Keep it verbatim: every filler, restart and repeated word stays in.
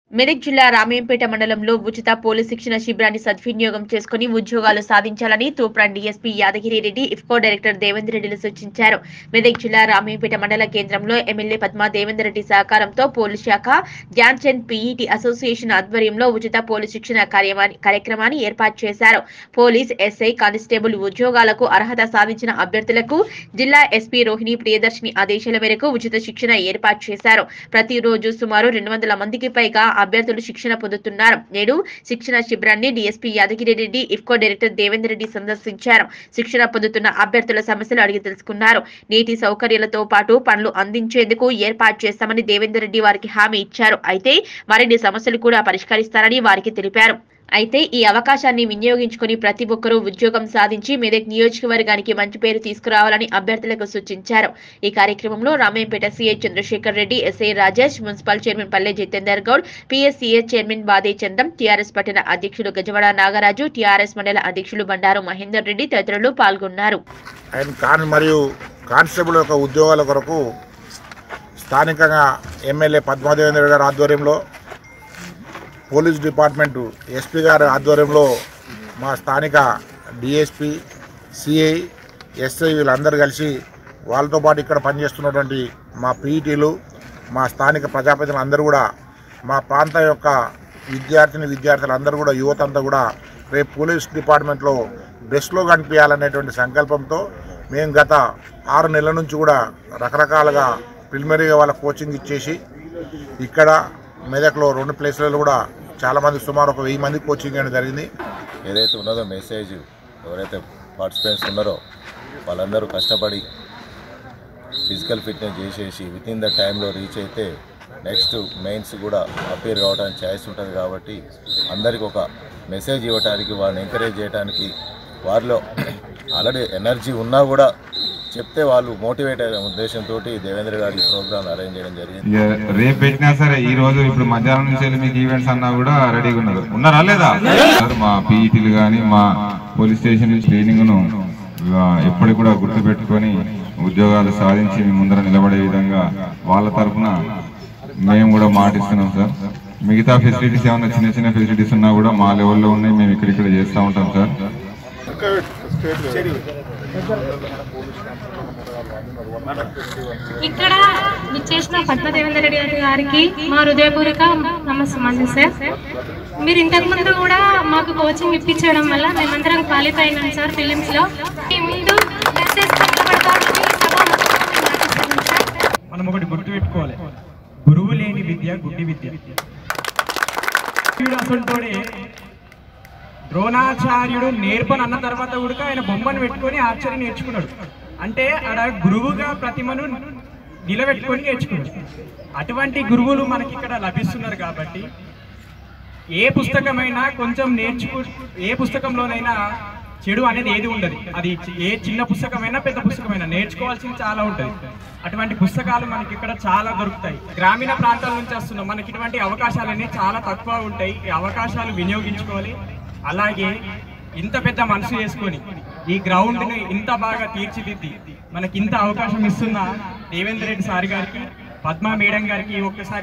మెదక్ జిల్లా రామేంపేట మండలంలో ఉచిత పోలీస్ శిక్షణ శిబిరాన్ని సద్వినియోగం చేసుకుని ఉద్యోగాలు సాధించాలని తూప్రాన్ డీఎస్పీ యాదగిరి రెడ్డి, ఇఫ్కో డైరెక్టర్ దేవేందర్ రెడ్డిలు సూచించారు. మెదక్ జిల్లా రామేంపేట మండల కేంద్రంలో ఎమ్మెల్యే పద్మా దేవేందర్ రెడ్డి సహకారంతో పోలీస్ శాఖ, ధ్యాన్ చంద్ పీఈటీ అసోసియేషన్ ఆధ్వర్యంలో ఉచిత పోలీస్ శిక్షణ కార్యక్రమాన్ని ఏర్పాటు చేశారు. పోలీస్, ఎస్ఐ, కానిస్టేబుల్ ఉద్యోగాలకు అర్హత సాధించిన అభ్యర్థులకు జిల్లా ఎస్పీ రోహిణి ప్రియదర్శిని ఆదేశాల మేరకు ఉచిత శిక్షణ ఏర్పాటు చేశారు. ప్రతిరోజు సుమారు రెండు వందల మందికి పైగా అభ్యర్థులు శిక్షణ పొందుతున్నారు. నేడు శిక్షణ శిబిరాన్ని డీఎస్పీ యాదగిరి రెడ్డి, ఇఫ్కో డైరెక్టర్ దేవేందర్ రెడ్డి సందర్శించారు. శిక్షణ పొందుతున్న అభ్యర్థుల సమస్యలు అడిగి తెలుసుకున్నారు. నీటి సౌకర్యాలతో పాటు పనులు అందించేందుకు ఏర్పాటు చేస్తామని దేవేందర్ రెడ్డి వారికి హామీ ఇచ్చారు. అయితే మరిన్ని సమస్యలు కూడా పరిష్కరిస్తారని వారికి తెలిపారు. అయితే ఈ అవకాశాన్ని వినియోగించుకుని ప్రతి ఒక్కరూ ఉద్యోగం సాధించి మెదక్ నియోజకవర్గానికి మంచి పేరు తీసుకురావాలని అభ్యర్థులకు సూచించారు. ఈ కార్యక్రమంలో Ramayampet CI Chandrasekhar Reddy, SI Rajesh, municipal chairman Palle Jitender Goud, PSCA chairman బాదే చంద్రం, టీఆర్ఎస్ పట్టణ అధ్యక్షులు గజవాడ నాగరాజు, టీఆర్ఎస్ మండల అధ్యక్షులు బండారు మహేందర్ రెడ్డి తదితరులు పాల్గొన్నారు. మరియు కానిస్టేబుల్ యొక్క ఉద్యోగాల కొరకు స్థానికంగా ఎమ్మెల్యే పద్మా దేవేంద్ర గారి ఆధ్వర్యంలో, పోలీస్ డిపార్ట్మెంటు ఎస్పీ గారి ఆధ్వర్యంలో మా స్థానిక డిఎస్పీ, సిఐ, ఎస్ఐ వీళ్ళందరూ కలిసి వాళ్ళతో పాటు ఇక్కడ పనిచేస్తున్నటువంటి మా పీఈటీలు, మా స్థానిక ప్రజాప్రతినిధులు అందరూ కూడా మా ప్రాంతం యొక్క విద్యార్థిని విద్యార్థులు అందరూ కూడా యువత అంతా కూడా రేపు పోలీస్ డిపార్ట్మెంట్లో బెస్ట్లో కనిపించాలనేటువంటి సంకల్పంతో మేము గత ఆరు నెలల నుంచి కూడా రకరకాలుగా ప్రిలిమినరీగా వాళ్ళ కోచింగ్ ఇచ్చేసి ఇక్కడ మెదక్లో రెండు ప్లేస్లలో కూడా చాలామంది సుమారు ఒక వెయ్యి మంది కోచింగ్ అనేది జరిగింది. ఏదైతే ఉన్నదో మెసేజ్ ఎవరైతే పార్టిసిపెంట్స్ ఉన్నారో వాళ్ళందరూ కష్టపడి ఫిజికల్ ఫిట్నెస్ చేసేసి విత్ ఇన్ ద టైంలో రీచ్ అయితే నెక్స్ట్ మెయిన్స్ కూడా అపేర్ కావడానికి ఛాయిస్ ఉంటుంది. కాబట్టి అందరికి ఒక మెసేజ్ ఇవ్వడానికి, వాళ్ళని ఎంకరేజ్ చేయడానికి, వారిలో ఆల్రెడీ ఎనర్జీ ఉన్నా కూడా చెప్తే వాళ్ళు మోటివేట్ అయ్యే ఉద్దేశంతో దేవేంద్ర గారి ప్రోగ్రామ్ అరేంజ్ చేయడం జరిగింది. రేపు పెట్టినా సరే ఈ రోజు ఇప్పుడు మధ్యాహ్నం నుంచి మీకు ఈవెంట్స్ అన్నా కూడా రెడీగా ఉన్నారు ఉన్నారా లేదా? మా పీఈటీలు కానీ మా పోలీస్ స్టేషన్ ట్రైనింగ్ ను ఎప్పటికి కూడా గుర్తు పెట్టుకొని ఉద్యోగాలు సాధించి మీ ముందర నిలబడే విధంగా వాళ్ళ తరఫున మేము కూడా మాటిస్తున్నాం సార్. మిగతా ఫెసిలిటీస్ ఏమన్నా చిన్న చిన్న ఫెసిలిటీస్ ఉన్నా కూడా మా లెవెల్లో ఉన్నాయి, మేము ఇక్కడిక్కడ చేస్తూ ఉంటాం సార్. ఇక్కడ చేసిన పద్మా దేవేందర్ రెడ్డి గారికి మా హృదయపూర్వక నమస్కారం సార్. మీరు ఇంతకు ముందు కూడా మాకు కోచింగ్ ఇప్పించడం వల్ల మేమందరం క్వాలిఫై అయినాం సార్ ఫిలిమ్స్ లో. ముందు మనం ఒకటి గుర్తు పెట్టుకోవాలి, గురువు లేని విద్య గుడ్డి విద్య. అసలుతోనే ద్రోణాచార్యుడు నేర్పని అన్న తర్వాత కూడా ఆయన బొమ్మను పెట్టుకొని ఆచార్య నేర్చుకున్నాడు. అంటే ఆడ గురువుగా ప్రతిమను నిలబెట్టుకొని నేర్చుకున్నాడు. అటువంటి గురువులు మనకి ఇక్కడ లభిస్తున్నారు. కాబట్టి ఏ పుస్తకమైనా కొంచెం నేర్చుకు ఏ పుస్తకంలోనైనా చెడు అనేది ఏది ఉండదు. అది ఏ చిన్న పుస్తకమైనా పెద్ద పుస్తకమైనా నేర్చుకోవాల్సింది చాలా ఉంటుంది. అటువంటి పుస్తకాలు మనకి ఇక్కడ చాలా దొరుకుతాయి. గ్రామీణ ప్రాంతాల నుంచి వస్తున్నాం, మనకి ఇటువంటి అవకాశాలు అనేవి చాలా తక్కువ ఉంటాయి. ఈ అవకాశాలు వినియోగించుకోవాలి. అలాగే ఇంత పెద్ద మనసు చేసుకొని ఈ గ్రౌండ్ని ఇంత బాగా తీర్చిదిద్ది మనకి ఇంత అవకాశం ఇస్తున్న దేవేందర్ రెడ్డి సార్ గారికి, పద్మా మేడం గారికి ఒక్కసారి